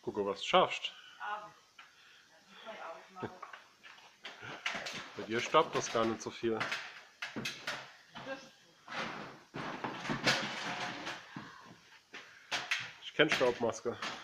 Gucke, was du schaffst. Bei dir staubt das gar nicht so viel. Ich kenne Staubmaske.